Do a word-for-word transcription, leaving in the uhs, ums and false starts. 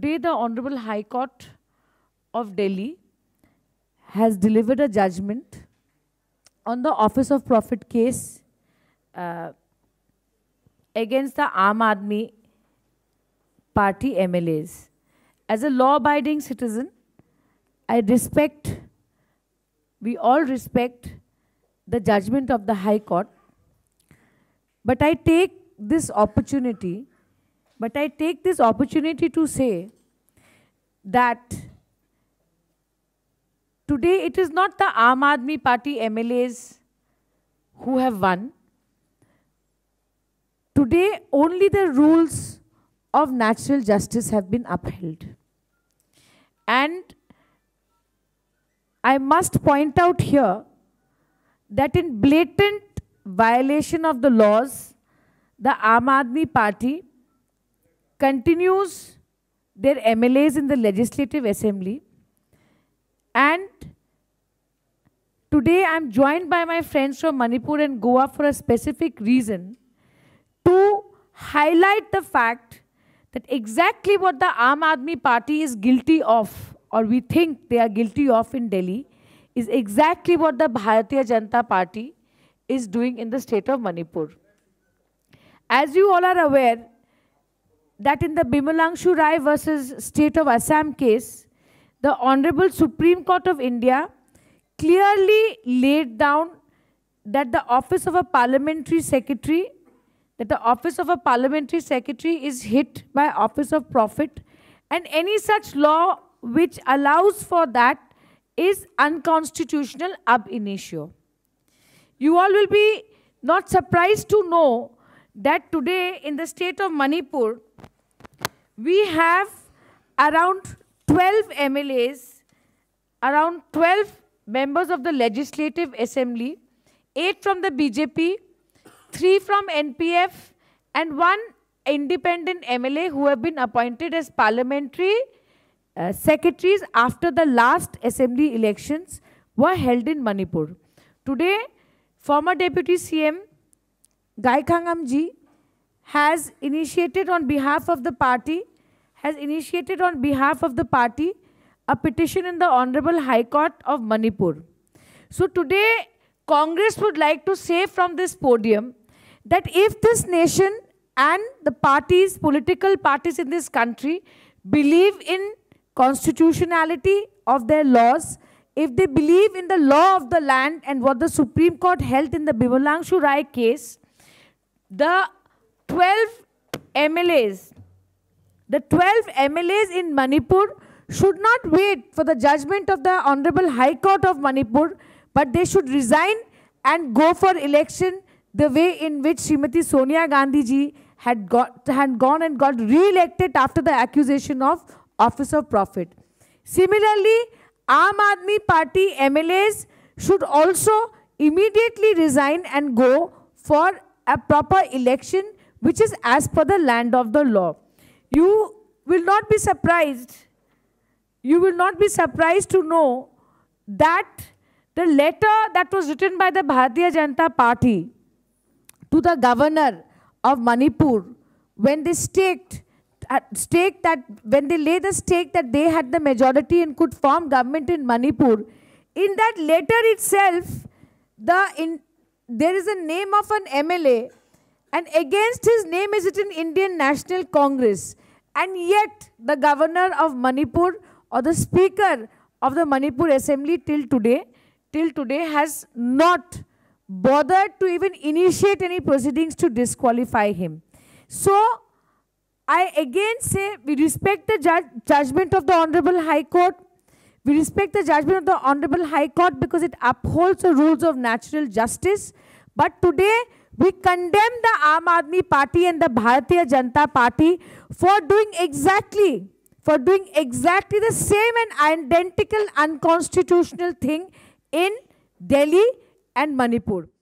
Today, the Honorable High Court of Delhi has delivered a judgment on the Office of Profit case uh, against the Aam Aadmi Party M L As. As a law-abiding citizen, I respect, we all respect the judgment of the High Court, but I take this opportunity, but I take this opportunity to say that today it is not the Aam Aadmi Party M L As who have won. Today only the rules of natural justice have been upheld. And I must point out here that in blatant violation of the laws, the Aam Aadmi Party continues their M L As in the Legislative Assembly. And today I am joined by my friends from Manipur and Goa for a specific reason to highlight the fact that exactly what the Aam Aadmi Party is guilty of, or we think they are guilty of in Delhi, is exactly what the Bharatiya Janata Party is doing in the state of Manipur. As you all are aware, that in the Bimalangshu Rai versus State of Assam case, the Honorable Supreme Court of India clearly laid down that the office of a parliamentary secretary, that the office of a parliamentary secretary is hit by office of profit, and any such law which allows for that is unconstitutional ab initio. You all will be not surprised to know that today in the state of Manipur, we have around twelve M L As, around twelve members of the Legislative Assembly, eight from the B J P, three from N P F, and one independent M L A who have been appointed as parliamentary uh, secretaries after the last assembly elections were held in Manipur. Today, former Deputy C M Gaikhangam ji has initiated on behalf of the party, has initiated on behalf of the party a petition in the Honorable High Court of Manipur. So today, Congress would like to say from this podium that if this nation and the parties, political parties in this country believe in constitutionality of their laws, if they believe in the law of the land and what the Supreme Court held in the Bimalangshu Rai case, the twelve M L As, the twelve M L As in Manipur should not wait for the judgment of the Honorable High Court of Manipur, but they should resign and go for election the way in which Srimati Sonia Gandhi ji had, got, had gone and got re-elected after the accusation of office of profit. Similarly, Aam Aadmi Party M L As should also immediately resign and go for a proper election which is as per the land of the law. You will not be surprised, you will not be surprised to know that the letter that was written by the Bharatiya Janata Party to the governor of Manipur, when they staked, uh, staked that, when they laid the stake that they had the majority and could form government in Manipur, in that letter itself, the in, there is a name of an M L A, and against his name is written Indian National Congress. And yet, the governor of Manipur or the speaker of the Manipur Assembly till today, till today has not bothered to even initiate any proceedings to disqualify him. So, I again say we respect the ju judgment of the Honorable High Court. We respect the judgment of the Honorable High Court because it upholds the rules of natural justice. But today, we condemn the Aam Aadmi Party and the Bharatiya Janata Party for doing exactly, for doing exactly the same and identical unconstitutional thing in Delhi and Manipur.